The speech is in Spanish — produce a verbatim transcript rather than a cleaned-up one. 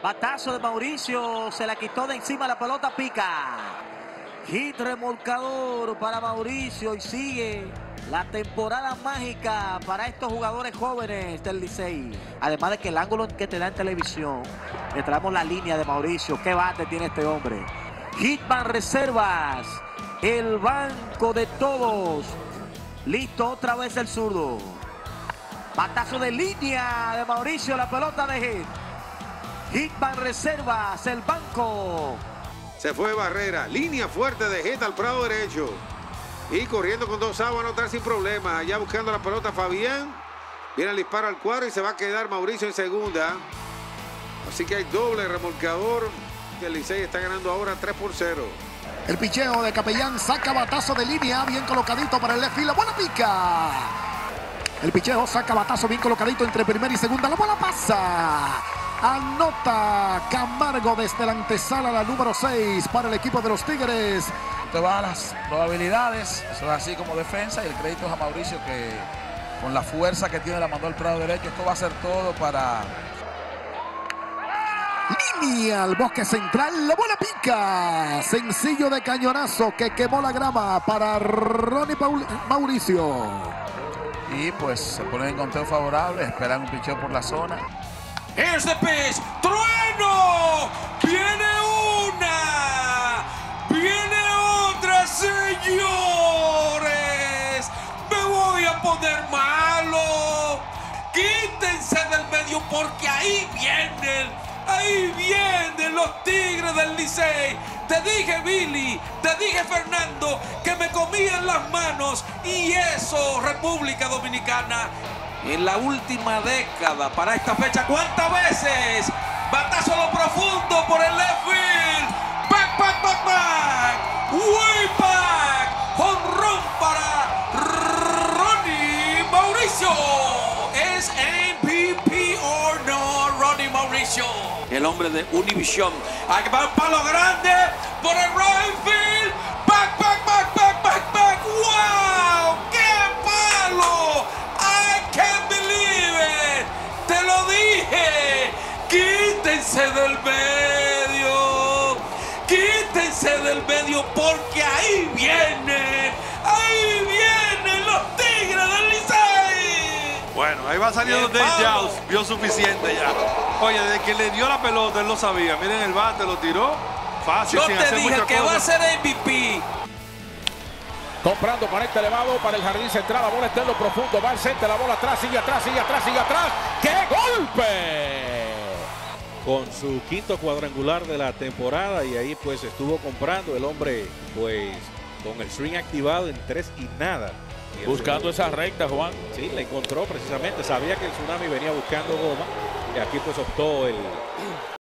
Batazo de Mauricio, se la quitó de encima, la pelota pica. Hit remolcador para Mauricio y sigue la temporada mágica para estos jugadores jóvenes del Licey. Además de que el ángulo que te da en televisión, le traemos la línea de Mauricio. ¿Qué bate tiene este hombre? Hitman Reservas, el banco de todos. Listo, otra vez el zurdo. Batazo de línea de Mauricio, la pelota de Hit. Hitman Reservas, el banco. Se fue Barrera, línea fuerte de Hit al prado derecho. Y corriendo con dos outs a anotar sin problema. Allá buscando la pelota Fabián. Viene el disparo al cuadro y se va a quedar Mauricio en segunda. Así que hay doble remolcador. El Licey está ganando ahora tres por cero. El picheo de Capellán saca batazo de línea, bien colocadito para el left field. La bola pica. El picheo saca batazo bien colocadito entre primera y segunda. La bola pasa. Anota Camargo desde la antesala, la número seis para el equipo de los Tigres. Te va a las probabilidades, eso es así como defensa, y el crédito es a Mauricio, que con la fuerza que tiene la mandó al prado derecho. Esto va a ser todo para... Línea al bosque central, la bola pica. Sencillo de cañonazo que quemó la grama para Ronnie Paul Mauricio. Y pues se ponen en conteo favorable, esperan un picheo por la zona. Here's the pitch. ¡Trueno! ¡Viene una! ¡Viene otra, señores! ¡Me voy a poner malo! ¡Quítense del medio porque ahí vienen! ¡Ahí vienen los Tigres del Licey! Te dije, Billy, te dije, Fernando, que me comían las manos. Y eso, República Dominicana. En la última década, para esta fecha, ¿cuántas veces? Batazo a lo profundo por el left field. Back, back, back, back. Way back. Jonrón para Ronnie Mauricio. ¿Es M V P o no, Ronnie Mauricio? El hombre de Univision. Aquí va un palo grande por el right field. Back, back, back, back, back, back. ¡Wow! ¡Qué palo! ¡Te lo dije! ¡Quítense del medio! ¡Quítense del medio porque ahí vienen! ¡Ahí vienen los Tigres del Licey! Bueno, ahí va saliendo Dave Jaws, vio suficiente ya. Oye, desde que le dio la pelota, él lo sabía. Miren el bate, lo tiró fácil, Yo sin te hacer dije mucha que cosa. va a ser M V P. Comprando para este elevado, para el jardín central, la bola está en lo profundo, va al centro, la bola atrás, sigue atrás, sigue atrás, sigue atrás. ¡Qué golpe! Con su quinto cuadrangular de la temporada, y ahí pues estuvo comprando el hombre pues con el swing activado en tres y nada. Y Buscando esa recta, Juan. Sí, la encontró precisamente, sabía que el Tsunami venía buscando goma y aquí pues optó el